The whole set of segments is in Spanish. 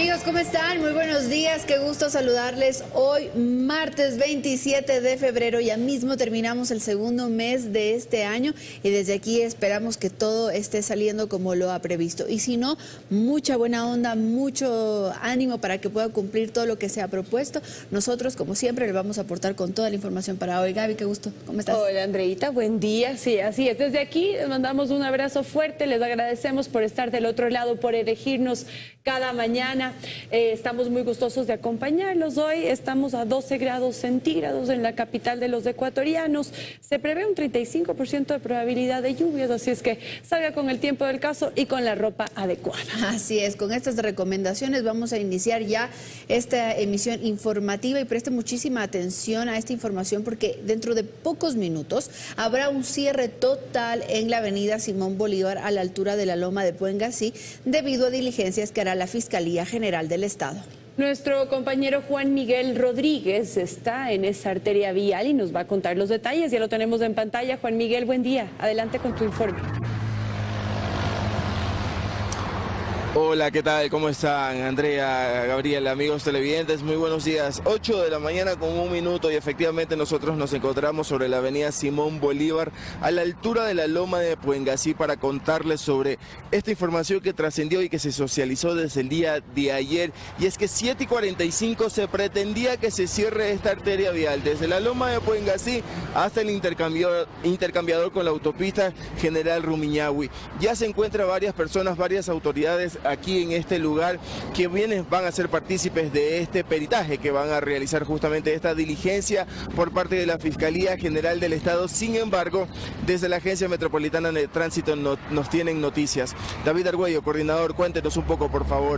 Amigos, ¿cómo están? Muy buenos días, qué gusto saludarles. Hoy, martes 27 de febrero, ya mismo terminamos el segundo mes de este año y desde aquí esperamos que todo esté saliendo como lo ha previsto. Y si no, mucha buena onda, mucho ánimo para que pueda cumplir todo lo que se ha propuesto. Nosotros, como siempre, le vamos a aportar con toda la información para hoy. Gaby, qué gusto, ¿cómo estás? Hola, Andreita, buen día. Sí, así es. Desde aquí les mandamos un abrazo fuerte, les agradecemos por estar del otro lado, por elegirnos cada mañana. Estamos muy gustosos de acompañarlos hoy. Estamos a 12 grados centígrados en la capital de los ecuatorianos. Se prevé un 35% de probabilidad de lluvias, así es que salga con el tiempo del caso y con la ropa adecuada. Así es, con estas recomendaciones vamos a iniciar ya esta emisión informativa y preste muchísima atención a esta información porque dentro de pocos minutos habrá un cierre total en la avenida Simón Bolívar a la altura de la Loma de Puengasí debido a diligencias que hará la Fiscalía General del Estado. Nuestro compañero Juan Miguel Rodríguez está en esa arteria vial y nos va a contar los detalles. Ya lo tenemos en pantalla. Juan Miguel, buen día. Adelante con tu informe. Hola, ¿qué tal? ¿Cómo están? Andrea, Gabriel, amigos televidentes, muy buenos días. 8 de la mañana con 1 minuto y efectivamente nosotros nos encontramos sobre la avenida Simón Bolívar a la altura de la Loma de Puengasí para contarles sobre esta información que trascendió y que se socializó desde el día de ayer. Y es que 7:45 se pretendía que se cierre esta arteria vial desde la Loma de Puengasí hasta el intercambiador con la autopista General Rumiñahui. Ya se encuentran varias personas, varias autoridades aquí en este lugar que van a ser partícipes de este peritaje que van a realizar justamente esta diligencia por parte de la Fiscalía General del Estado. Sin embargo, desde la Agencia Metropolitana de Tránsito nos tienen noticias. David Argüello, coordinador, cuéntenos un poco, por favor.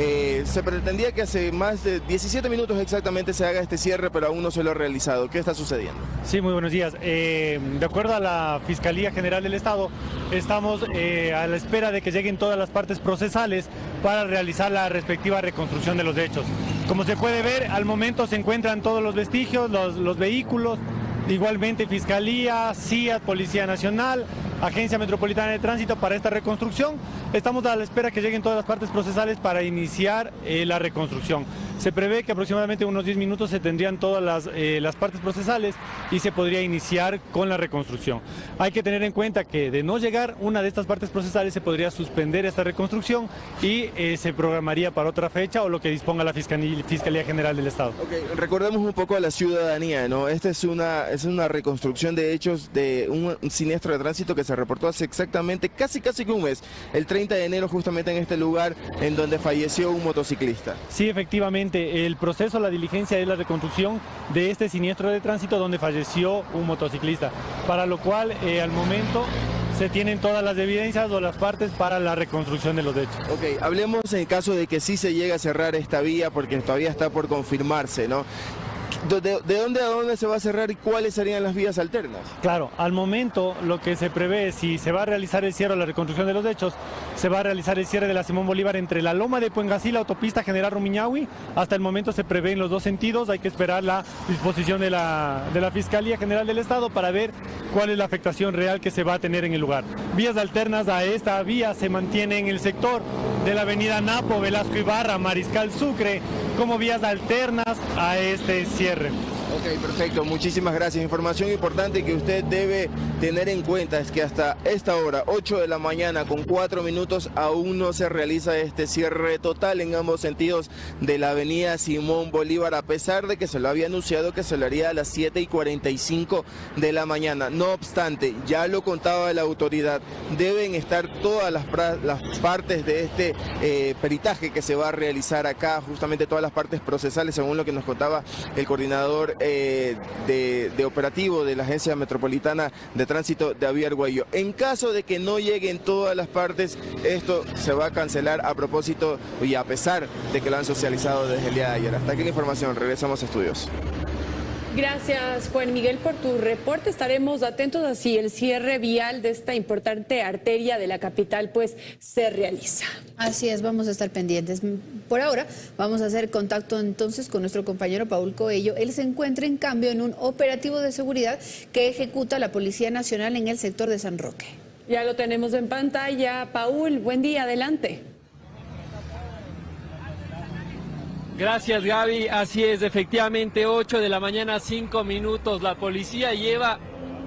Se pretendía que hace más de 17 minutos exactamente se haga este cierre, pero aún no se lo ha realizado. ¿Qué está sucediendo? Sí, muy buenos días. De acuerdo a la Fiscalía General del Estado, estamos a la espera de que lleguen todas las partes procesales para realizar la respectiva reconstrucción de los hechos. Como se puede ver, al momento se encuentran todos los vestigios, los vehículos, igualmente Fiscalía, CIAT, Policía Nacional, Agencia Metropolitana de Tránsito para esta reconstrucción. Estamos a la espera que lleguen todas las partes procesales para iniciar la reconstrucción. Se prevé que aproximadamente unos 10 minutos se tendrían todas las partes procesales y se podría iniciar con la reconstrucción. Hay que tener en cuenta que de no llegar una de estas partes procesales se podría suspender esta reconstrucción y se programaría para otra fecha o lo que disponga la Fiscalía General del Estado. Okay, recordemos un poco a la ciudadanía, ¿no? Esta es una reconstrucción de hechos de un siniestro de tránsito que se reportó hace exactamente casi que un mes, el 30 de enero justamente en este lugar en donde falleció un motociclista. Sí, efectivamente. El proceso, la diligencia es la reconstrucción de este siniestro de tránsito donde falleció un motociclista, para lo cual al momento se tienen todas las evidencias o las partes para la reconstrucción de los hechos. Ok, hablemos en el caso de que sí se llegue a cerrar esta vía porque todavía está por confirmarse, ¿no? ¿De dónde a dónde se va a cerrar y cuáles serían las vías alternas? Claro, al momento lo que se prevé, si se va a realizar el cierre o la reconstrucción de los hechos, se va a realizar el cierre de la Simón Bolívar entre la Loma de Puengasí y la autopista General Rumiñahui. Hasta el momento se prevé en los dos sentidos, hay que esperar la disposición de la Fiscalía General del Estado para ver cuál es la afectación real que se va a tener en el lugar. Vías alternas a esta vía se mantienen en el sector de la avenida Napo, Velasco Ibarra, Mariscal Sucre, como vías alternas a este cierre. Ok, perfecto, muchísimas gracias. Información importante que usted debe tener en cuenta es que hasta esta hora, 8 de la mañana con 4 minutos, aún no se realiza este cierre total en ambos sentidos de la avenida Simón Bolívar, a pesar de que se lo había anunciado que se lo haría a las 7:45 de la mañana. No obstante, ya lo contaba la autoridad, deben estar todas las partes de este peritaje que se va a realizar acá, justamente todas las partes procesales, según lo que nos contaba el coordinador de operativo de la Agencia Metropolitana de Tránsito, David Argüello. En caso de que no lleguen todas las partes, esto se va a cancelar a propósito y a pesar de que lo han socializado desde el día de ayer. Hasta aquí la información, regresamos a estudios. Gracias, Juan Miguel, por tu reporte. Estaremos atentos a si el cierre vial de esta importante arteria de la capital pues se realiza. Así es, vamos a estar pendientes. Por ahora vamos a hacer contacto entonces con nuestro compañero Paul Coello. Él se encuentra en cambio en un operativo de seguridad que ejecuta la Policía Nacional en el sector de San Roque. Ya lo tenemos en pantalla. Paul, buen día, adelante. Gracias, Gaby. Así es, efectivamente, 8 de la mañana, 5 minutos. La policía lleva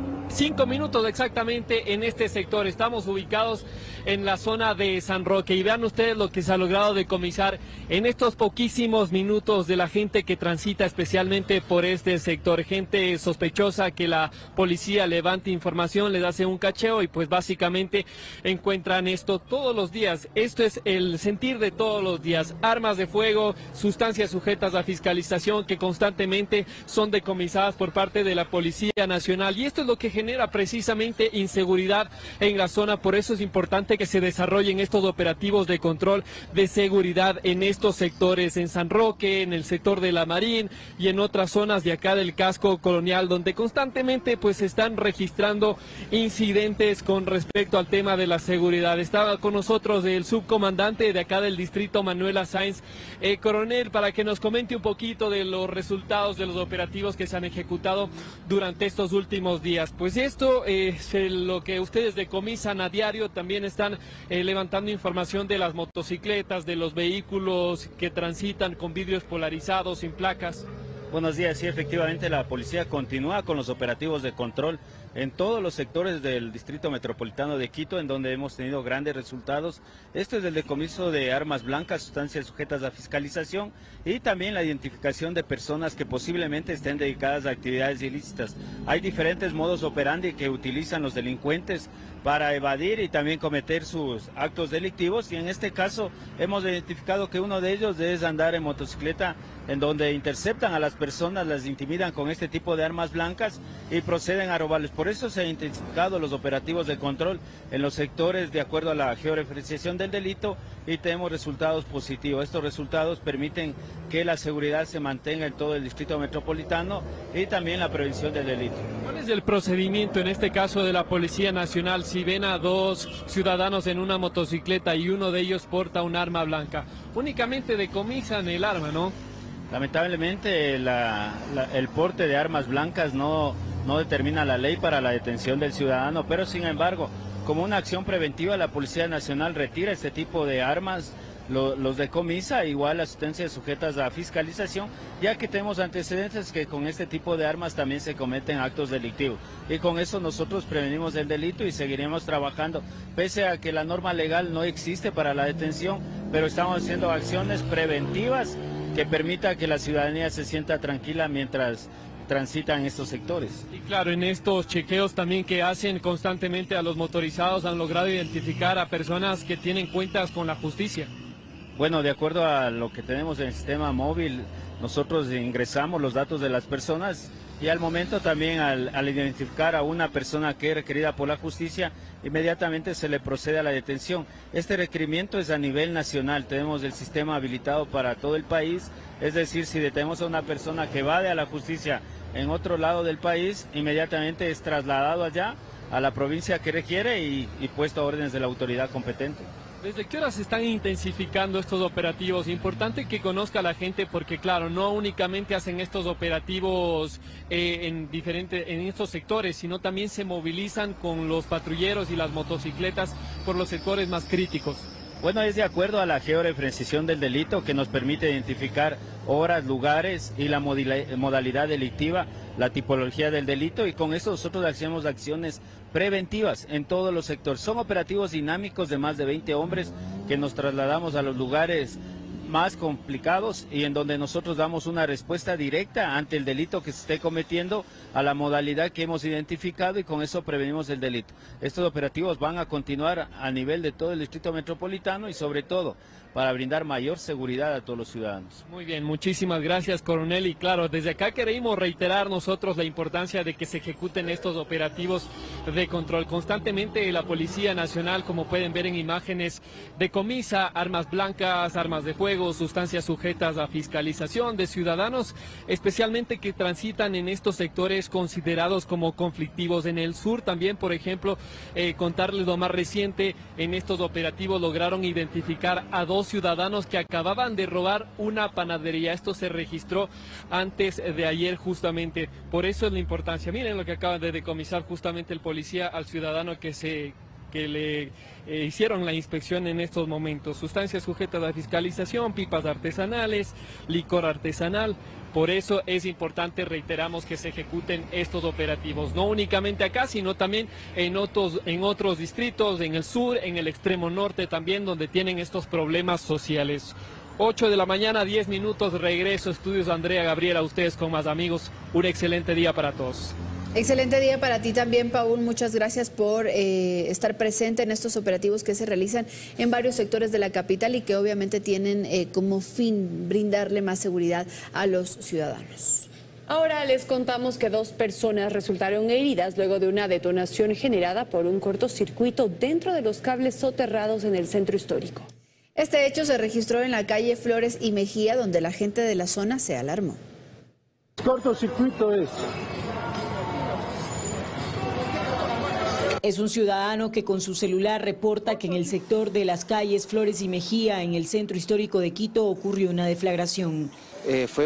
5 minutos exactamente en este sector. Estamos ubicados en la zona de San Roque y vean ustedes lo que se ha logrado decomisar en estos poquísimos minutos de la gente que transita especialmente por este sector. Gente sospechosa que la policía levante información, les hace un cacheo y pues básicamente encuentran esto todos los días. Esto es el sentir de todos los días. Armas de fuego, sustancias sujetas a fiscalización que constantemente son decomisadas por parte de la Policía Nacional y esto es lo que genera precisamente inseguridad en la zona. Por eso es importante que se desarrollen estos operativos de control de seguridad en estos sectores, en San Roque, en el sector de La Marín y en otras zonas de acá del casco colonial, donde constantemente pues se están registrando incidentes con respecto al tema de la seguridad. Estaba con nosotros el subcomandante de acá del distrito, Manuela Sáenz. Coronel, para que nos comente un poquito de los resultados de los operativos que se han ejecutado durante estos últimos días. Pues esto es lo que ustedes decomisan a diario. También están levantando información de las motocicletas, de los vehículos que transitan con vidrios polarizados, sin placas. Buenos días, sí, efectivamente la policía continúa con los operativos de control en todos los sectores del Distrito Metropolitano de Quito, en donde hemos tenido grandes resultados. Esto es el decomiso de armas blancas, sustancias sujetas a fiscalización y también la identificación de personas que posiblemente estén dedicadas a actividades ilícitas. Hay diferentes modos operandi que utilizan los delincuentes para evadir y también cometer sus actos delictivos y en este caso hemos identificado que uno de ellos es andar en motocicleta, en donde interceptan a las personas, las intimidan con este tipo de armas blancas y proceden a robarles. Por eso se han intensificado los operativos de control en los sectores de acuerdo a la georreferenciación del delito y tenemos resultados positivos. Estos resultados permiten que la seguridad se mantenga en todo el distrito metropolitano y también la prevención del delito. ¿Cuál es el procedimiento en este caso de la Policía Nacional si ven a dos ciudadanos en una motocicleta y uno de ellos porta un arma blanca? Únicamente decomisan el arma, ¿no? Lamentablemente el porte de armas blancas no determina la ley para la detención del ciudadano, pero sin embargo, como una acción preventiva, la Policía Nacional retira este tipo de armas, los decomisa, igual las sustancias sujetas a fiscalización, ya que tenemos antecedentes que con este tipo de armas también se cometen actos delictivos. Y con eso nosotros prevenimos el delito y seguiremos trabajando, pese a que la norma legal no existe para la detención, pero estamos haciendo acciones preventivas que permita que la ciudadanía se sienta tranquila mientras transitan estos sectores. Y claro, en estos chequeos también que hacen constantemente a los motorizados han logrado identificar a personas que tienen cuentas con la justicia. Bueno, de acuerdo a lo que tenemos en el sistema móvil, nosotros ingresamos los datos de las personas y al momento también al identificar a una persona que es requerida por la justicia, inmediatamente se le procede a la detención. Este requerimiento es a nivel nacional, tenemos el sistema habilitado para todo el país, es decir, si detenemos a una persona que evade a la justicia en otro lado del país, inmediatamente es trasladado allá a la provincia que requiere y puesto a órdenes de la autoridad competente. ¿Desde qué horas se están intensificando estos operativos? Importante que conozca la gente porque, claro, no únicamente hacen estos operativos en estos sectores, sino también se movilizan con los patrulleros y las motocicletas por los sectores más críticos. Bueno, es de acuerdo a la georreferenciación del delito que nos permite identificar horas, lugares y la modalidad delictiva, la tipología del delito y con eso nosotros hacemos acciones preventivas en todos los sectores. Son operativos dinámicos de más de 20 hombres que nos trasladamos a los lugares más complicados y en donde nosotros damos una respuesta directa ante el delito que se esté cometiendo a la modalidad que hemos identificado y con eso prevenimos el delito. Estos operativos van a continuar a nivel de todo el distrito metropolitano y sobre todo para brindar mayor seguridad a todos los ciudadanos. Muy bien, muchísimas gracias, coronel. Y claro, desde acá queremos reiterar nosotros la importancia de que se ejecuten estos operativos de control. Constantemente la Policía Nacional, como pueden ver en imágenes, decomisa armas blancas, armas de fuego, sustancias sujetas a fiscalización de ciudadanos, especialmente que transitan en estos sectores considerados como conflictivos. En el sur también, por ejemplo, contarles lo más reciente, en estos operativos lograron identificar a dos ciudadanos que acababan de robar una panadería. Esto se registró antes de ayer justamente. Por eso es la importancia. Miren lo que acaba de decomisar justamente el policía al ciudadano que se que le hicieron la inspección en estos momentos. Sustancias sujetas a fiscalización, pipas artesanales, licor artesanal. Por eso es importante, reiteramos, que se ejecuten estos operativos, no únicamente acá, sino también en otros distritos, en el sur, en el extremo norte también, donde tienen estos problemas sociales. 8 de la mañana, 10 minutos, regreso a estudios. Andrea, Gabriela, ustedes con más amigos, un excelente día para todos. Excelente día para ti también, Paul. Muchas gracias por estar presente en estos operativos que se realizan en varios sectores de la capital y que obviamente tienen como fin brindarle más seguridad a los ciudadanos. Ahora les contamos que 2 personas resultaron heridas luego de una detonación generada por un cortocircuito dentro de los cables soterrados en el centro histórico. Este hecho se registró en la calle Flores y Mejía, donde la gente de la zona se alarmó. Cortocircuito Es un ciudadano que con su celular reporta que en el sector de las calles Flores y Mejía, en el centro histórico de Quito, ocurrió una deflagración. Fue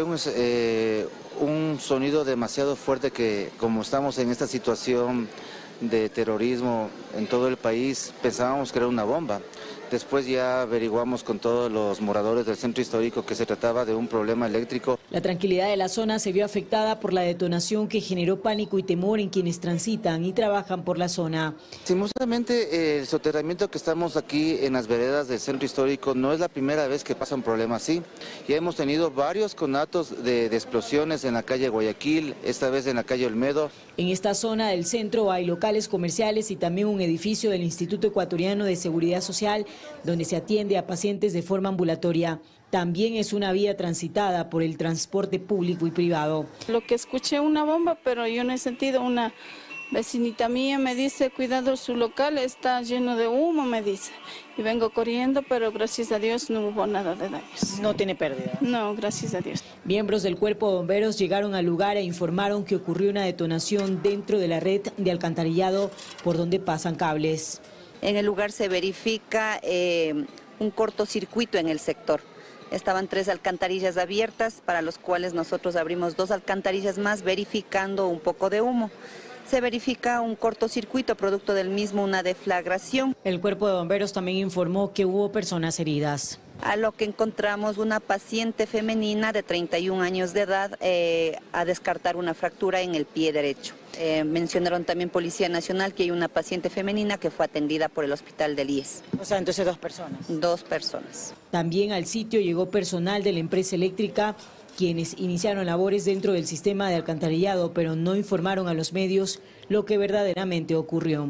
un sonido demasiado fuerte que, como estamos en esta situación de terrorismo en todo el país, pensábamos que era una bomba. Después ya averiguamos con todos los moradores del centro histórico que se trataba de un problema eléctrico. La tranquilidad de la zona se vio afectada por la detonación que generó pánico y temor en quienes transitan y trabajan por la zona. Simultáneamente, el soterramiento que estamos aquí en las veredas del centro histórico no es la primera vez que pasa un problema así. Ya hemos tenido varios conatos de explosiones en la calle Guayaquil, esta vez en la calle Olmedo. En esta zona del centro hay locales comerciales y también un edificio del Instituto Ecuatoriano de Seguridad Social, donde se atiende a pacientes de forma ambulatoria. También es una vía transitada por el transporte público y privado. Lo que escuché una bomba, pero yo no he sentido. Una vecinita mía me dice, cuidado, su local está lleno de humo, me dice. Y vengo corriendo, pero gracias a Dios no hubo nada de daños. ¿No tiene pérdida? No, gracias a Dios. Miembros del Cuerpo de Bomberos llegaron al lugar e informaron que ocurrió una detonación dentro de la red de alcantarillado por donde pasan cables. En el lugar se verifica un cortocircuito en el sector. Estaban 3 alcantarillas abiertas, para los cuales nosotros abrimos 2 alcantarillas más, verificando un poco de humo. Se verifica un cortocircuito, producto del mismo una deflagración. El Cuerpo de Bomberos también informó que hubo personas heridas. A lo que encontramos una paciente femenina de 31 años de edad a descartar una fractura en el pie derecho. Mencionaron también Policía Nacional que hay una paciente femenina que fue atendida por el hospital del IES. O sea, entonces 2 personas. 2 personas. También al sitio llegó personal de la empresa eléctrica, quienes iniciaron labores dentro del sistema de alcantarillado, pero no informaron a los medios lo que verdaderamente ocurrió.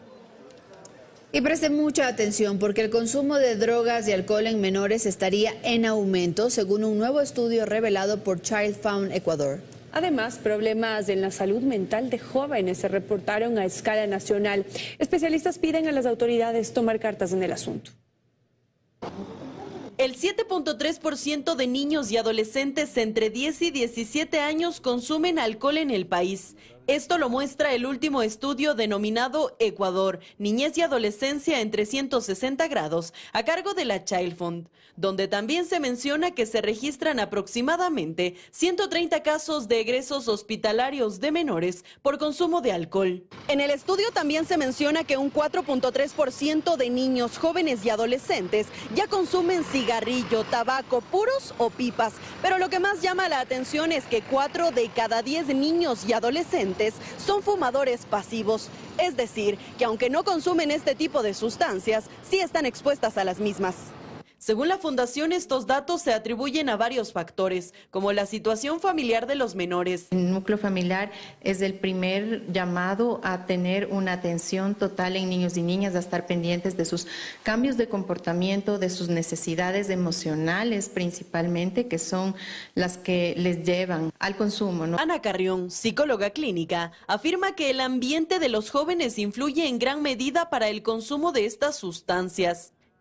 Y presten mucha atención porque el consumo de drogas y alcohol en menores estaría en aumento, según un nuevo estudio revelado por Child Found Ecuador. Además, problemas en la salud mental de jóvenes se reportaron a escala nacional. Especialistas piden a las autoridades tomar cartas en el asunto. El 7.3% de niños y adolescentes entre 10 y 17 años consumen alcohol en el país. Esto lo muestra el último estudio denominado Ecuador, Niñez y Adolescencia en 360 grados, a cargo de la Child Fund, donde también se menciona que se registran aproximadamente 130 casos de egresos hospitalarios de menores por consumo de alcohol. En el estudio también se menciona que un 4.3% de niños, jóvenes y adolescentes ya consumen cigarrillo, tabaco, puros o pipas, pero lo que más llama la atención es que 4 de cada 10 niños y adolescentes son fumadores pasivos, es decir, que aunque no consumen este tipo de sustancias, sí están expuestas a las mismas. Según la Fundación, estos datos se atribuyen a varios factores, como la situación familiar de los menores. El núcleo familiar es el primer llamado a tener una atención total en niños y niñas, a estar pendientes de sus cambios de comportamiento, de sus necesidades emocionales principalmente, que son las que les llevan al consumo, ¿no? Ana Carrión, psicóloga clínica, afirma que el ambiente de los jóvenes influye en gran medida para el consumo de estas sustancias.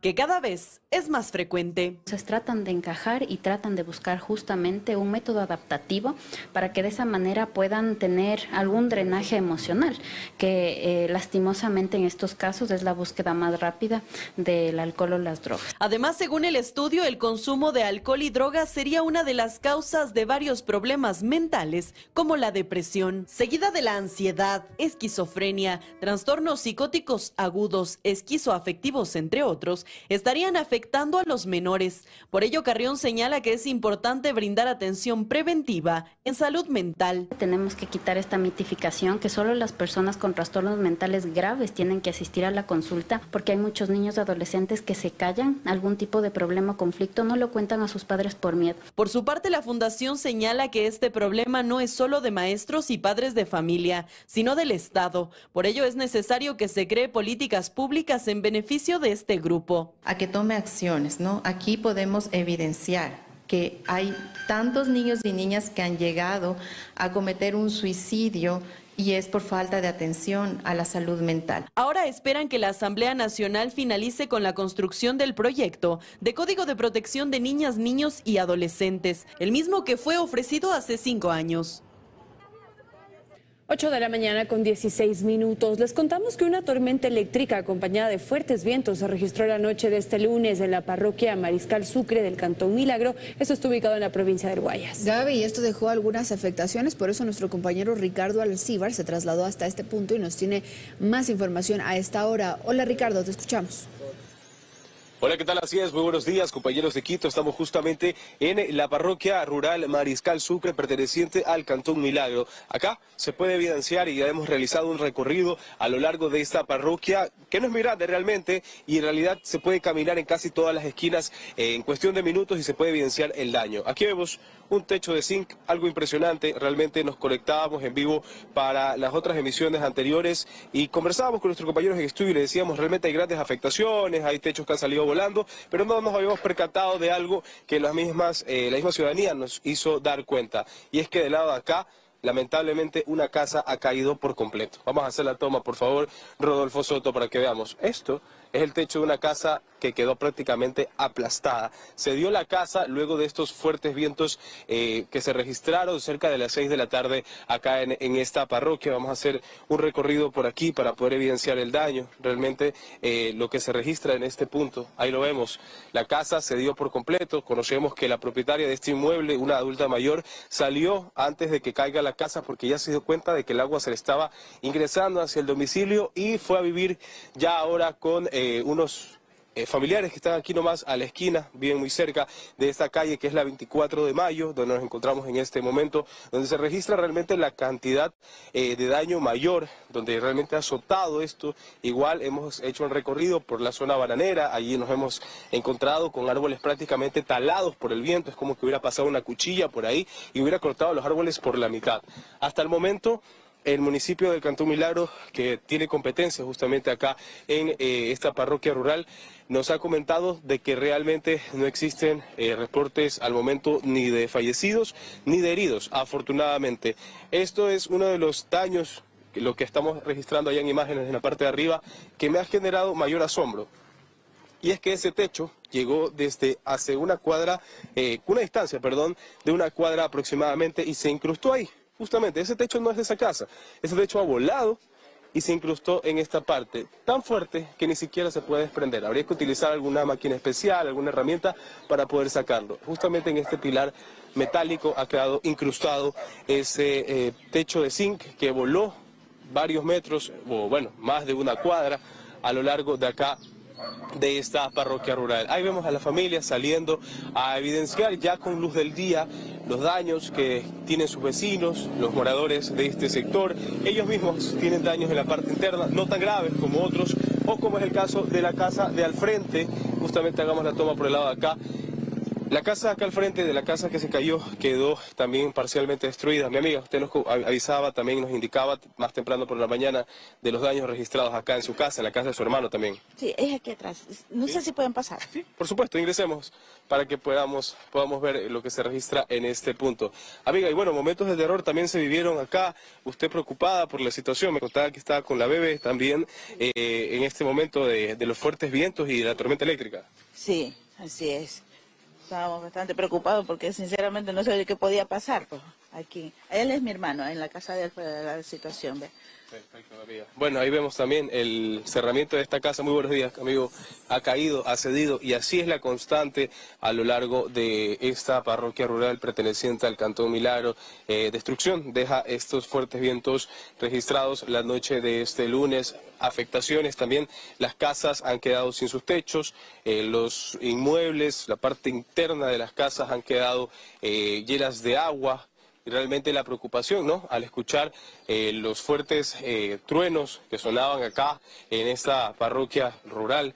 que cada vez es más frecuente. Se tratan de encajar y tratan de buscar justamente un método adaptativo para que de esa manera puedan tener algún drenaje emocional, que lastimosamente en estos casos es la búsqueda más rápida del alcohol o las drogas. Además, según el estudio, el consumo de alcohol y drogas sería una de las causas de varios problemas mentales, como la depresión, seguida de la ansiedad, esquizofrenia, trastornos psicóticos agudos, esquizoafectivos, entre otros, estarían afectando a los menores. Por ello, Carrión señala que es importante brindar atención preventiva en salud mental. Tenemos que quitar esta mitificación que solo las personas con trastornos mentales graves tienen que asistir a la consulta, porque hay muchos niños y adolescentes que se callan, algún tipo de problema o conflicto, no lo cuentan a sus padres por miedo. Por su parte, la Fundación señala que este problema no es solo de maestros y padres de familia, sino del Estado. Por ello es necesario que se cree políticas públicas en beneficio de este grupo. A que tome acciones, ¿no? Aquí podemos evidenciar que hay tantos niños y niñas que han llegado a cometer un suicidio y es por falta de atención a la salud mental. Ahora esperan que la Asamblea Nacional finalice con la construcción del proyecto de Código de Protección de Niñas, Niños y Adolescentes, el mismo que fue ofrecido hace 5 años. 8 de la mañana con 16 minutos. Les contamos que una tormenta eléctrica acompañada de fuertes vientos se registró la noche de este lunes en la parroquia Mariscal Sucre del Cantón Milagro. Esto está ubicado en la provincia del Guayas. Gaby, esto dejó algunas afectaciones, por eso nuestro compañero Ricardo Alcíbar se trasladó hasta este punto y nos tiene más información a esta hora. Hola Ricardo, te escuchamos. Hola, ¿qué tal? Así es, muy buenos días, compañeros de Quito. Estamos justamente en la parroquia rural Mariscal Sucre, perteneciente al Cantón Milagro. Acá se puede evidenciar y ya hemos realizado un recorrido a lo largo de esta parroquia, que no es muy grande realmente, y en realidad se puede caminar en casi todas las esquinas en cuestión de minutos y se puede evidenciar el daño. Aquí vemos un techo de zinc, algo impresionante. Realmente nos conectábamos en vivo para las otras emisiones anteriores y conversábamos con nuestros compañeros en estudio y le decíamos, realmente hay grandes afectaciones, hay techos que han salido volando, pero no nos habíamos percatado de algo que la misma ciudadanía nos hizo dar cuenta, y es que del lado de acá, lamentablemente, una casa ha caído por completo. Vamos a hacer la toma, por favor, Rodolfo Soto, para que veamos. Esto es el techo de una casa que quedó prácticamente aplastada. Se dio la casa luego de estos fuertes vientos que se registraron cerca de las 6 de la tarde acá en esta parroquia. Vamos a hacer un recorrido por aquí para poder evidenciar el daño. Realmente lo que se registra en este punto, ahí lo vemos. La casa se dio por completo. Conocemos que la propietaria de este inmueble, una adulta mayor, salió antes de que caiga la casa porque ya se dio cuenta de que el agua se le estaba ingresando hacia el domicilio y fue a vivir ya ahora con unos familiares que están aquí nomás a la esquina, bien muy cerca de esta calle que es la 24 de mayo, donde nos encontramos en este momento, donde se registra realmente la cantidad de daño mayor, donde realmente ha azotado esto. Igual hemos hecho un recorrido por la zona bananera, allí nos hemos encontrado con árboles prácticamente talados por el viento, es como que hubiera pasado una cuchilla por ahí y hubiera cortado los árboles por la mitad. Hasta el momento, el municipio del Cantón Milagro, que tiene competencia justamente acá en esta parroquia rural, nos ha comentado de que realmente no existen reportes al momento ni de fallecidos ni de heridos, afortunadamente. Esto es uno de los daños, lo que estamos registrando allá en imágenes en la parte de arriba, que me ha generado mayor asombro. Y es que ese techo llegó desde hace una distancia de una cuadra aproximadamente y se incrustó ahí. Justamente, ese techo no es de esa casa, ese techo ha volado y se incrustó en esta parte, tan fuerte que ni siquiera se puede desprender. Habría que utilizar alguna máquina especial, alguna herramienta para poder sacarlo. Justamente en este pilar metálico ha quedado incrustado ese techo de zinc que voló varios metros, o bueno, más de una cuadra a lo largo de acá de esta parroquia rural. Ahí vemos a la familia saliendo a evidenciar ya con luz del día los daños que tienen sus vecinos, los moradores de este sector. Ellos mismos tienen daños en la parte interna, no tan graves como otros, o como es el caso de la casa de al frente. Justamente hagamos la toma por el lado de acá. La casa acá al frente de la casa que se cayó quedó también parcialmente destruida. Mi amiga, usted nos avisaba, también nos indicaba más temprano por la mañana de los daños registrados acá en su casa, en la casa de su hermano también. Sí, es aquí atrás. No sé si pueden pasar. Sí, por supuesto, ingresemos para que podamos ver lo que se registra en este punto. Amiga, y bueno, momentos de terror también se vivieron acá. Usted preocupada por la situación, me contaba que estaba con la bebé también en este momento de los fuertes vientos y de la tormenta eléctrica. Sí, así es. Estábamos bastante preocupados porque sinceramente no sabía qué podía pasar pues, aquí. Él es mi hermano, en la casa de él fue la situación. ¿Ve? Perfecto, amiga. Bueno, ahí vemos también el cerramiento de esta casa. Muy buenos días, amigo. Ha caído, ha cedido y así es la constante a lo largo de esta parroquia rural perteneciente al Cantón Milagro. Destrucción deja estos fuertes vientos registrados la noche de este lunes. Afectaciones también, las casas han quedado sin sus techos, los inmuebles, la parte interna de las casas han quedado llenas de agua. Y realmente la preocupación, ¿no? Al escuchar los fuertes truenos que sonaban acá en esta parroquia rural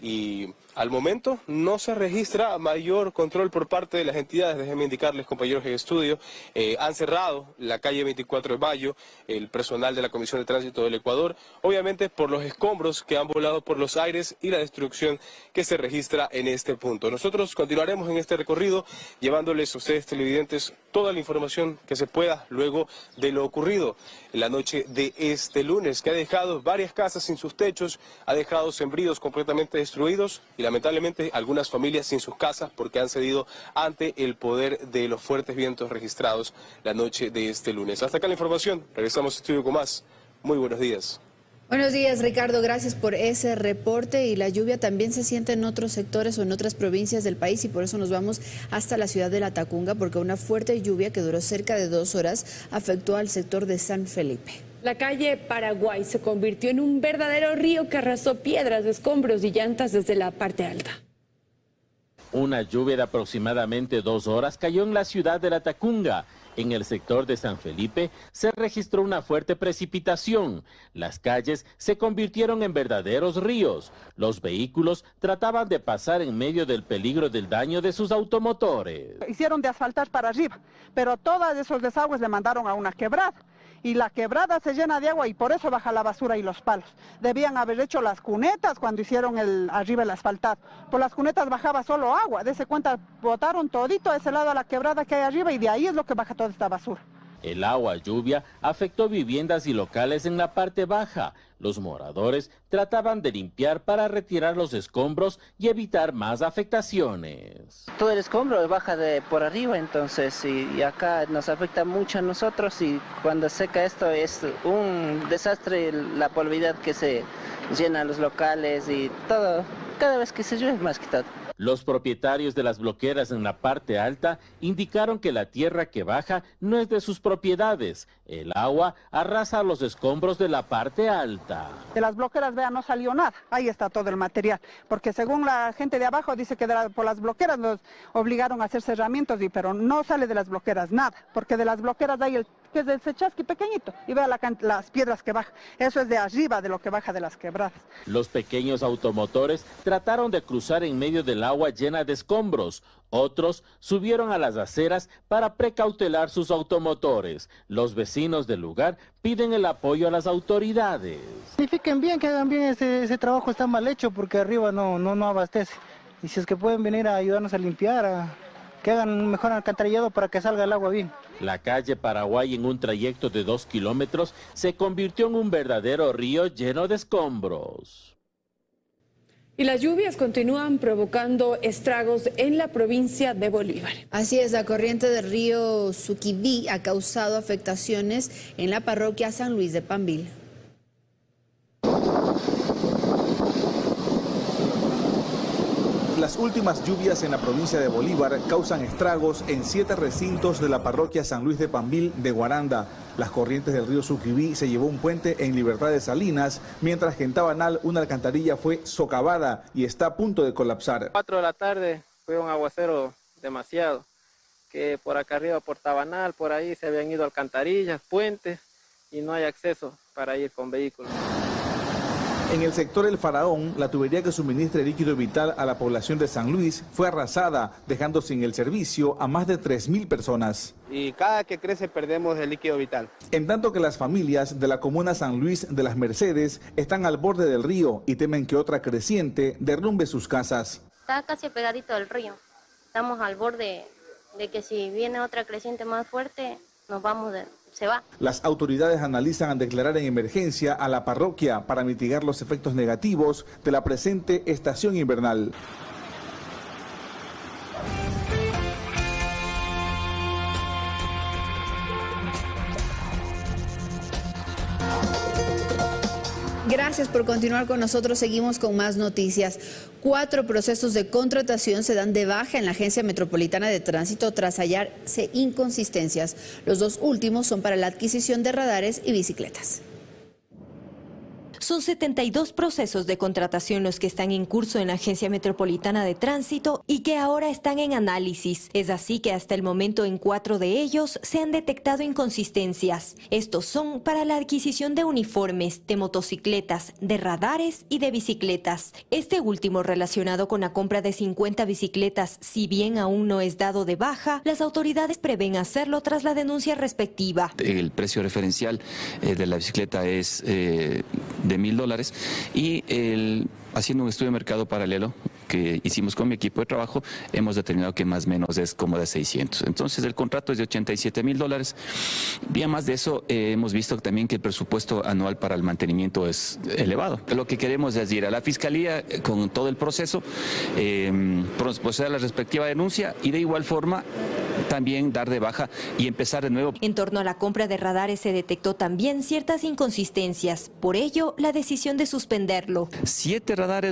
y al momento no se registra mayor control por parte de las entidades. Déjenme indicarles, compañeros en estudio, han cerrado la calle 24 de Mayo, el personal de la Comisión de Tránsito del Ecuador, obviamente por los escombros que han volado por los aires y la destrucción que se registra en este punto. Nosotros continuaremos en este recorrido llevándoles a ustedes televidentes toda la información que se pueda luego de lo ocurrido en la noche de este lunes, que ha dejado varias casas sin sus techos, ha dejado sembríos completamente destruidos y lamentablemente algunas familias sin sus casas porque han cedido ante el poder de los fuertes vientos registrados la noche de este lunes. Hasta acá la información, regresamos a estudio con más. Muy buenos días. Buenos días, Ricardo, gracias por ese reporte. Y la lluvia también se siente en otros sectores o en otras provincias del país y por eso nos vamos hasta la ciudad de La Tacunga, porque una fuerte lluvia que duró cerca de 2 horas afectó al sector de San Felipe. La calle Paraguay se convirtió en un verdadero río que arrasó piedras, escombros y llantas desde la parte alta. Una lluvia de aproximadamente 2 horas cayó en la ciudad de La Tacunga. En el sector de San Felipe se registró una fuerte precipitación. Las calles se convirtieron en verdaderos ríos. Los vehículos trataban de pasar en medio del peligro del daño de sus automotores. Hicieron de asfaltar para arriba, pero todos esos desagües le mandaron a una quebrada. Y la quebrada se llena de agua y por eso baja la basura y los palos. Debían haber hecho las cunetas cuando hicieron arriba el asfaltado. Por las cunetas bajaba solo agua. Dese cuenta, botaron todito a ese lado a la quebrada que hay arriba y de ahí es lo que baja toda esta basura. El agua lluvia afectó viviendas y locales en la parte baja. Los moradores trataban de limpiar para retirar los escombros y evitar más afectaciones. Todo el escombro baja por arriba, entonces, y acá nos afecta mucho a nosotros y cuando seca esto es un desastre, la polvidad que se llena los locales y todo, cada vez que se llueve más que todo. Los propietarios de las bloqueras en la parte alta indicaron que la tierra que baja no es de sus propiedades. El agua arrasa los escombros de la parte alta. De las bloqueras, vean, no salió nada. Ahí está todo el material. Porque según la gente de abajo dice que por las bloqueras nos obligaron a hacer cerramientos, pero no sale de las bloqueras nada. Porque de las bloqueras hay que es de ese chasqui pequeñito. Y vea las piedras que bajan. Eso es de arriba de lo que baja de las quebradas. Los pequeños automotores trataron de cruzar en medio del agua llena de escombros. Otros subieron a las aceras para precautelar sus automotores. Los vecinos del lugar piden el apoyo a las autoridades. Verifiquen bien, que hagan bien ese trabajo, está mal hecho porque arriba no abastece. Y si es que pueden venir a ayudarnos a limpiar, que hagan un mejor alcantarillado para que salga el agua bien. La calle Paraguay, en un trayecto de 2 kilómetros, se convirtió en un verdadero río lleno de escombros. Y las lluvias continúan provocando estragos en la provincia de Bolívar. Así es, la corriente del río Suquibí ha causado afectaciones en la parroquia San Luis de Pambil. Las últimas lluvias en la provincia de Bolívar causan estragos en 7 recintos de la parroquia San Luis de Pambil de Guaranda. Las corrientes del río Suquibí se llevó un puente en Libertad de Salinas, mientras que en Tabanal una alcantarilla fue socavada y está a punto de colapsar. 4 de la tarde fue un aguacero demasiado, que por acá arriba, por Tabanal, por ahí se habían ido alcantarillas, puentes y no hay acceso para ir con vehículos. En el sector El Faraón, la tubería que suministra el líquido vital a la población de San Luis fue arrasada, dejando sin el servicio a más de 3.000 personas. Y cada que crece perdemos el líquido vital. En tanto que las familias de la comuna San Luis de las Mercedes están al borde del río y temen que otra creciente derrumbe sus casas. Está casi pegadito del río. Estamos al borde de que si viene otra creciente más fuerte, se va. Las autoridades analizan declarar en emergencia a la parroquia para mitigar los efectos negativos de la presente estación invernal. Gracias por continuar con nosotros. Seguimos con más noticias. 4 procesos de contratación se dan de baja en la Agencia Metropolitana de Tránsito tras hallarse inconsistencias. Los 2 últimos son para la adquisición de radares y bicicletas. Son 72 procesos de contratación los que están en curso en la Agencia Metropolitana de Tránsito y que ahora están en análisis. Es así que hasta el momento en 4 de ellos se han detectado inconsistencias. Estos son para la adquisición de uniformes, de motocicletas, de radares y de bicicletas. Este último relacionado con la compra de 50 bicicletas, si bien aún no es dado de baja, las autoridades prevén hacerlo tras la denuncia respectiva. El precio referencial de la bicicleta es de $1,000 y haciendo un estudio de mercado paralelo que hicimos con mi equipo de trabajo, hemos determinado que más o menos es como de 600. Entonces el contrato es de $87,000. Y además de eso, hemos visto también que el presupuesto anual para el mantenimiento es elevado. Lo que queremos es ir a la Fiscalía con todo el proceso, proceder a la respectiva denuncia y de igual forma también dar de baja y empezar de nuevo. En torno a la compra de radares se detectó también ciertas inconsistencias. Por ello, la decisión de suspenderlo. 7 radares,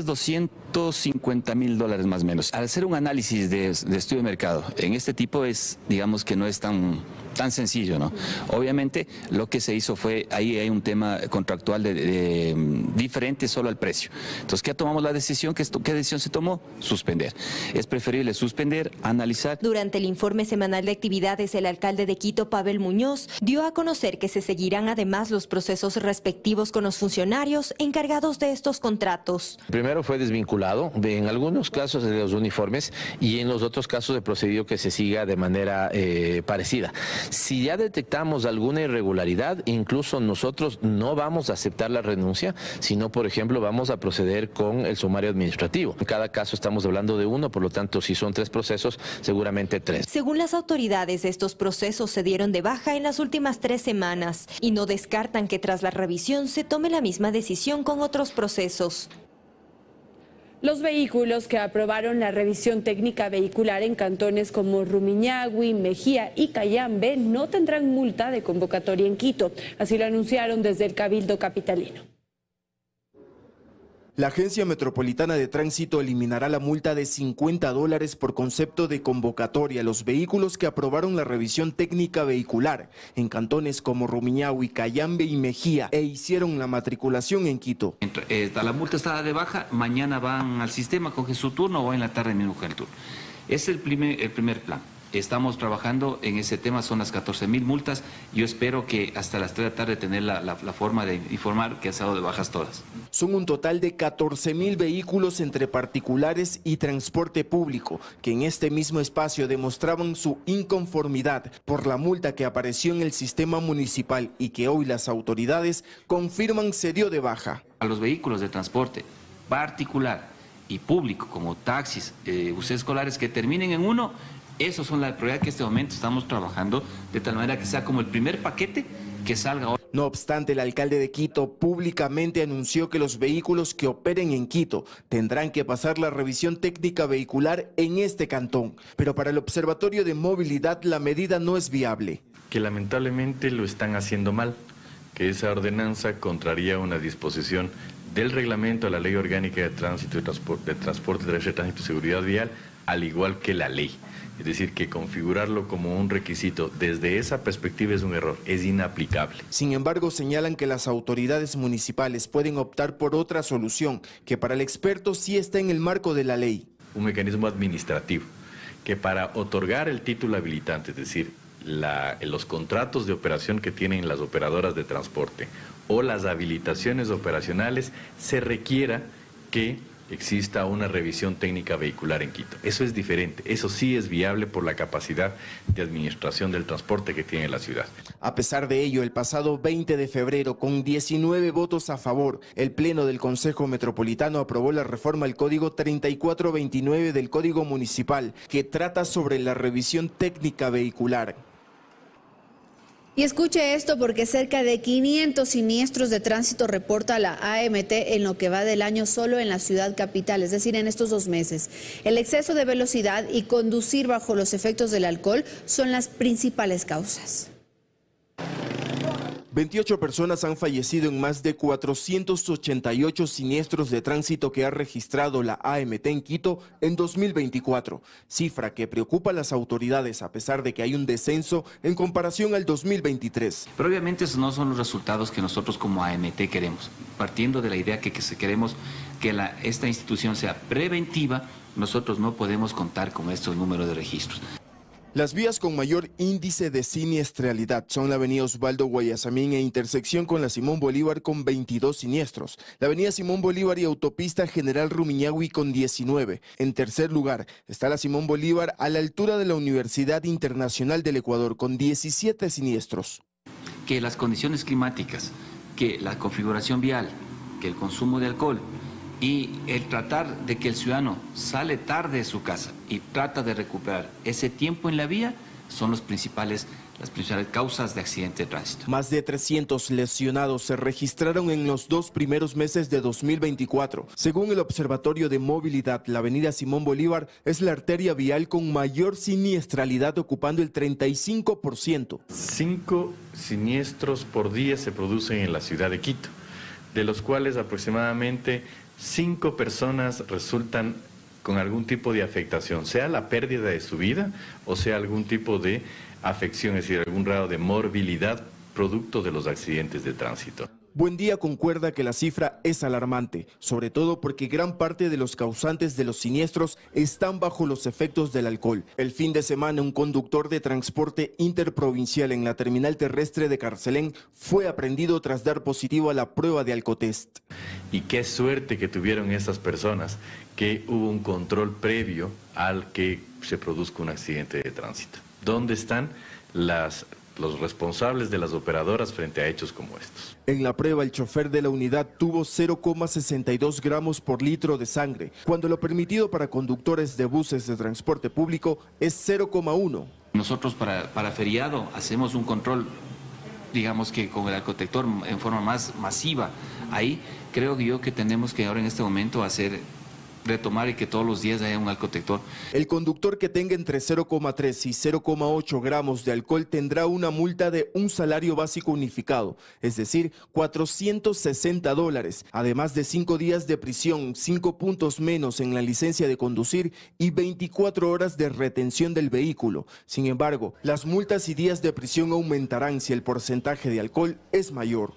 $250,000 más o menos. Al hacer un análisis de estudio de mercado, en este tipo digamos que no es tan sencillo, ¿no? Obviamente lo que se hizo fue, ahí hay un tema contractual diferente solo al precio. Entonces, ¿qué tomamos la decisión? ¿Qué decisión se tomó? Suspender. Es preferible suspender, analizar. Durante el informe semanal de actividades, el alcalde de Quito, Pavel Muñoz, dio a conocer que se seguirán además los procesos respectivos con los funcionarios encargados de estos contratos. Primero fue desvinculado, en algunos casos de los uniformes y en los otros casos he procedido que se siga de manera parecida. Si ya detectamos alguna irregularidad, incluso nosotros no vamos a aceptar la renuncia, sino, por ejemplo, vamos a proceder con el sumario administrativo. En cada caso estamos hablando de uno, por lo tanto, si son 3 procesos, seguramente 3. Según las autoridades, estos procesos se dieron de baja en las últimas 3 semanas y no descartan que tras la revisión se tome la misma decisión con otros procesos. Los vehículos que aprobaron la revisión técnica vehicular en cantones como Rumiñahui, Mejía y Cayambe no tendrán multa de convocatoria en Quito. Así lo anunciaron desde el Cabildo Capitalino. La Agencia Metropolitana de Tránsito eliminará la multa de $50 por concepto de convocatoria a los vehículos que aprobaron la revisión técnica vehicular en cantones como Rumiñahui, Cayambe y Mejía e hicieron la matriculación en Quito. La multa está de baja, mañana van al sistema, cogen su turno o en la tarde mismo cogen el turno. Es el primer plan. Estamos trabajando en ese tema, son las 14.000 multas. Yo espero que hasta las 3 de la tarde tener la forma de informar que ha estado de bajas todas. Son un total de 14.000 vehículos entre particulares y transporte público que en este mismo espacio demostraban su inconformidad por la multa que apareció en el sistema municipal y que hoy las autoridades confirman se dio de baja. A los vehículos de transporte particular y público como taxis, buses escolares que terminen en 1, esos son la prioridad que en este momento estamos trabajando de tal manera que sea como el primer paquete que salga hoy. No obstante, el alcalde de Quito públicamente anunció que los vehículos que operen en Quito tendrán que pasar la revisión técnica vehicular en este cantón. Pero para el Observatorio de Movilidad la medida no es viable. Que lamentablemente lo están haciendo mal, que esa ordenanza contraría una disposición del reglamento de la Ley Orgánica de Tránsito y Transporte, de Tránsito y Seguridad Vial, al igual que la ley. Es decir, que configurarlo como un requisito desde esa perspectiva es un error, es inaplicable. Sin embargo, señalan que las autoridades municipales pueden optar por otra solución, que para el experto sí está en el marco de la ley. Un mecanismo administrativo, que para otorgar el título habilitante, es decir, los contratos de operación que tienen las operadoras de transporte o las habilitaciones operacionales se requiera que exista una revisión técnica vehicular en Quito. Eso es diferente, eso sí es viable por la capacidad de administración del transporte que tiene la ciudad. A pesar de ello, el pasado 20 de febrero, con 19 votos a favor, el Pleno del Consejo Metropolitano aprobó la reforma al Código 3429 del Código Municipal, que trata sobre la revisión técnica vehicular. Y escuche esto porque cerca de 500 siniestros de tránsito reporta la AMT en lo que va del año solo en la ciudad capital, es decir, en estos 2 meses. El exceso de velocidad y conducir bajo los efectos del alcohol son las principales causas. 28 personas han fallecido en más de 488 siniestros de tránsito que ha registrado la AMT en Quito en 2024, cifra que preocupa a las autoridades a pesar de que hay un descenso en comparación al 2023. Pero obviamente esos no son los resultados que nosotros como AMT queremos. Partiendo de la idea que queremos que esta institución sea preventiva, nosotros no podemos contar con estos números de registros. Las vías con mayor índice de siniestralidad son la avenida Osvaldo Guayasamín e intersección con la Simón Bolívar con 22 siniestros, la avenida Simón Bolívar y autopista General Rumiñahui con 19. En tercer lugar está la Simón Bolívar a la altura de la Universidad Internacional del Ecuador con 17 siniestros. Que las condiciones climáticas, que la configuración vial, que el consumo de alcohol y el tratar de que el ciudadano sale tarde de su casa y trata de recuperar ese tiempo en la vía son las principales causas de accidente de tránsito. Más de 300 lesionados se registraron en los 2 primeros meses de 2024. Según el Observatorio de Movilidad, la avenida Simón Bolívar es la arteria vial con mayor siniestralidad, ocupando el 35%. 5 siniestros por día se producen en la ciudad de Quito, de los cuales aproximadamente 5 personas resultan con algún tipo de afectación, sea la pérdida de su vida o sea algún tipo de afección, es decir, algún grado de morbilidad producto de los accidentes de tránsito. Buendía concuerda que la cifra es alarmante, sobre todo porque gran parte de los causantes de los siniestros están bajo los efectos del alcohol. El fin de semana, un conductor de transporte interprovincial en la terminal terrestre de Carcelén fue aprehendido tras dar positivo a la prueba de alcotest. Y qué suerte que tuvieron estas personas, que hubo un control previo al que se produzca un accidente de tránsito. ¿Dónde están los responsables de las operadoras frente a hechos como estos? En la prueba, el chofer de la unidad tuvo 0,62 gramos por litro de sangre, cuando lo permitido para conductores de buses de transporte público es 0,1. Nosotros para feriado hacemos un control, digamos que con el alcotector en forma más masiva. Ahí creo yo que tenemos que ahora en este momento retomar y que todos los días haya un alcotector. El conductor que tenga entre 0,3 y 0,8 gramos de alcohol tendrá una multa de un salario básico unificado, es decir, $460, además de 5 días de prisión, 5 puntos menos en la licencia de conducir y 24 horas de retención del vehículo. Sin embargo, las multas y días de prisión aumentarán si el porcentaje de alcohol es mayor.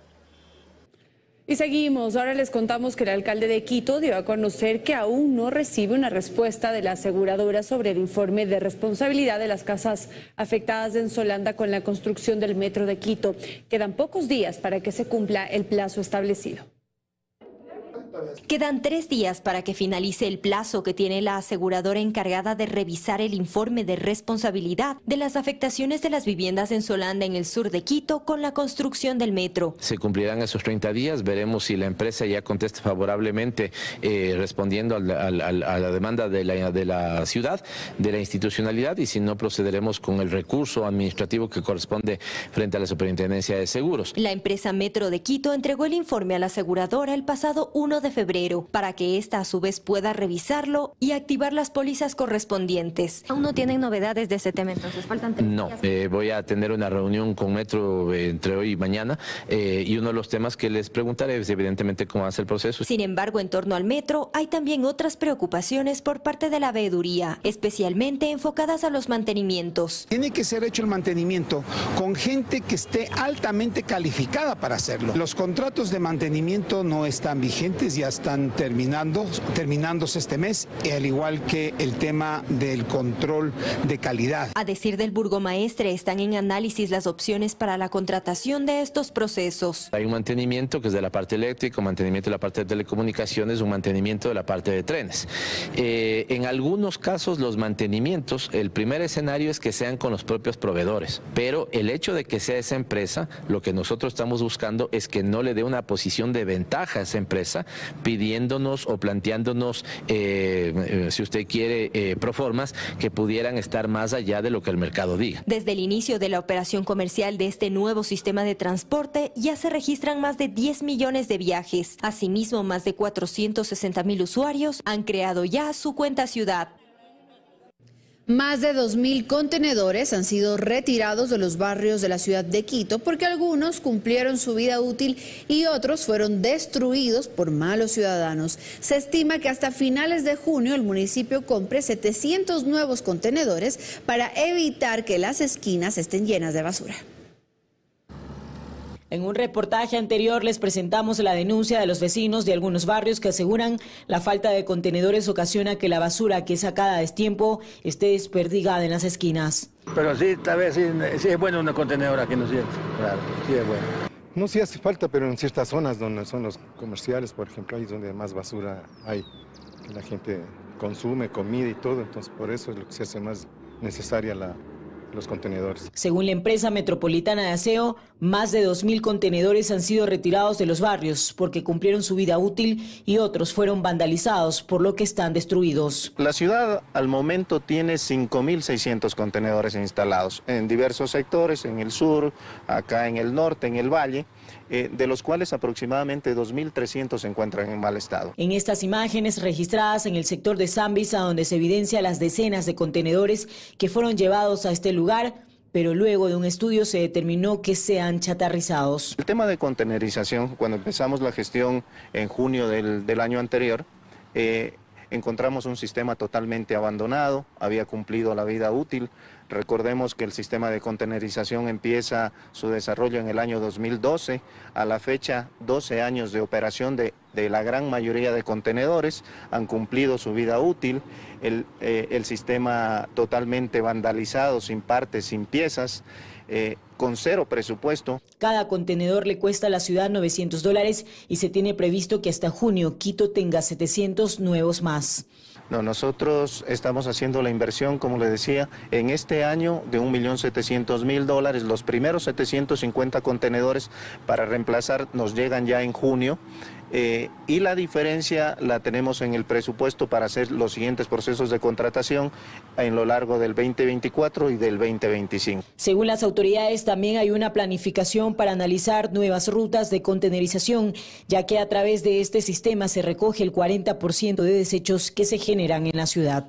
Y seguimos, ahora les contamos que el alcalde de Quito dio a conocer que aún no recibe una respuesta de la aseguradora sobre el informe de responsabilidad de las casas afectadas en Solanda con la construcción del metro de Quito. Quedan pocos días para que se cumpla el plazo establecido. Quedan 3 días para que finalice el plazo que tiene la aseguradora encargada de revisar el informe de responsabilidad de las afectaciones de las viviendas en Solanda, en el sur de Quito, con la construcción del metro. Se cumplirán esos 30 días, veremos si la empresa ya contesta favorablemente respondiendo a la demanda de la ciudad, de la institucionalidad, y si no procederemos con el recurso administrativo que corresponde frente a la Superintendencia de Seguros. La empresa Metro de Quito entregó el informe a la aseguradora el pasado 1 de febrero para que ésta a su vez pueda revisarlo y activar las pólizas correspondientes. Aún no tienen novedades de ese tema, entonces faltan 3 días. No, voy a tener una reunión con Metro entre hoy y mañana y uno de los temas que les preguntaré es evidentemente cómo va a ser el proceso. Sin embargo, en torno al metro hay también otras preocupaciones por parte de la veeduría, especialmente enfocadas a los mantenimientos. Tiene que ser hecho el mantenimiento con gente que esté altamente calificada para hacerlo. Los contratos de mantenimiento no están vigentes ya están terminándose este mes, al igual que el tema del control de calidad. A decir del burgomaestre, están en análisis las opciones para la contratación de estos procesos. Hay un mantenimiento que es de la parte eléctrica, un mantenimiento de la parte de telecomunicaciones, un mantenimiento de la parte de trenes. En algunos casos los mantenimientos, el primer escenario es que sean con los propios proveedores, pero el hecho de que sea esa empresa, lo que nosotros estamos buscando es que no le dé una posición de ventaja a esa empresa, pidiéndonos o planteándonos, si usted quiere, proformas que pudieran estar más allá de lo que el mercado diga. Desde el inicio de la operación comercial de este nuevo sistema de transporte, ya se registran más de 10 millones de viajes. Asimismo, más de 460,000 usuarios han creado ya su cuenta ciudad. Más de 2,000 contenedores han sido retirados de los barrios de la ciudad de Quito porque algunos cumplieron su vida útil y otros fueron destruidos por malos ciudadanos. Se estima que hasta finales de junio el municipio compre 700 nuevos contenedores para evitar que las esquinas estén llenas de basura. En un reportaje anterior les presentamos la denuncia de los vecinos de algunos barrios que aseguran la falta de contenedores ocasiona que la basura que es sacada a destiempo esté desperdigada en las esquinas. Pero sí, tal vez sí es bueno una contenedora que no siente, claro, sí es bueno. No, sí hace falta, pero en ciertas zonas donde son los comerciales, por ejemplo, ahí es donde más basura hay, que la gente consume, comida y todo, entonces por eso es lo que se hace más necesaria los contenedores. Según la empresa metropolitana de aseo, más de 2,000 contenedores han sido retirados de los barrios porque cumplieron su vida útil y otros fueron vandalizados, por lo que están destruidos. La ciudad al momento tiene 5,600 contenedores instalados en diversos sectores, en el sur, acá en el norte, en el valle, de los cuales aproximadamente 2,300 se encuentran en mal estado. En estas imágenes registradas en el sector de Zambisa, donde se evidencia las decenas de contenedores que fueron llevados a este lugar, pero luego de un estudio se determinó que sean chatarrizados. El tema de contenerización, cuando empezamos la gestión en junio del año anterior, encontramos un sistema totalmente abandonado, había cumplido la vida útil. Recordemos que el sistema de contenerización empieza su desarrollo en el año 2012, a la fecha 12 años de operación de la gran mayoría de contenedores, han cumplido su vida útil, el sistema totalmente vandalizado, sin partes, sin piezas, con cero presupuesto. Cada contenedor le cuesta a la ciudad $900 y se tiene previsto que hasta junio Quito tenga 700 nuevos más. No, nosotros estamos haciendo la inversión, como le decía, en este año de $1.700.000. Los primeros 750 contenedores para reemplazar nos llegan ya en junio. Y la diferencia la tenemos en el presupuesto para hacer los siguientes procesos de contratación en lo largo del 2024 y del 2025. Según las autoridades, también hay una planificación para analizar nuevas rutas de contenerización, ya que a través de este sistema se recoge el 40% de desechos que se generan en la ciudad.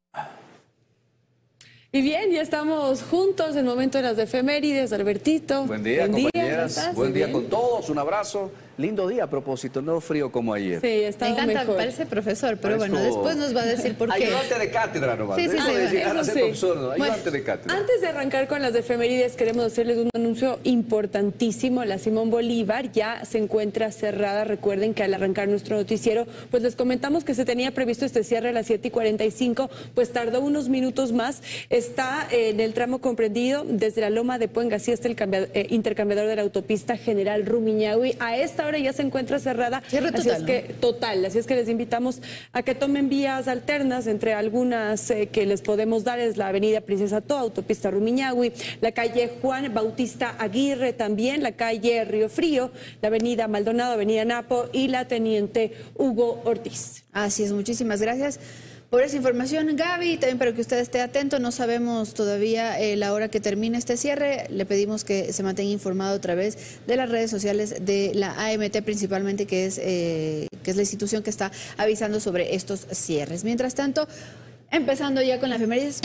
Y bien, ya estamos juntos en el momento de las efemérides. Albertito. Buen día, compañeras. ¿Estás? Buen día Bien. con todos. Un abrazo. Lindo día a propósito, no frío como ayer. Sí, está Me encanta, mejor. parece profesor, pero Parezco- bueno, después nos va a decir por qué. Ayudante de cátedra nomás. Sí, sí, Eso sí, de decir, eso "Ah, ser sí. profesor", no, Bueno, ayudante de cátedra. Antes de arrancar con las efemérides, queremos hacerles un anuncio importantísimo. La Simón Bolívar ya se encuentra cerrada. Recuerden que al arrancar nuestro noticiero, pues les comentamos que se tenía previsto este cierre a las 7:45, pues tardó unos minutos más. Está en el tramo comprendido desde la Loma de Puengasí hasta el intercambiador de la autopista General Rumiñahui. A esta hora ya se encuentra cerrada. Cierre Así total, es que total, así es que les invitamos a que tomen vías alternas. Entre algunas que les podemos dar es la avenida Princesa Toa, autopista Rumiñahui, la calle Juan Bautista Aguirre también, la calle Río Frío, la avenida Maldonado, avenida Napo y la Teniente Hugo Ortiz. Así es, muchísimas gracias por esa información, Gaby. También para que usted esté atento, no sabemos todavía la hora que termine este cierre. Le pedimos que se mantenga informado a través de las redes sociales de la AMT principalmente, que es la institución que está avisando sobre estos cierres. Mientras tanto, empezando ya con la efemérides.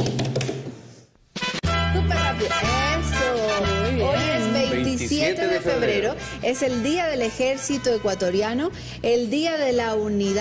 Súper rápido. Eso. Hoy es 27 de febrero. Es el Día del Ejército Ecuatoriano, el Día de la Unidad.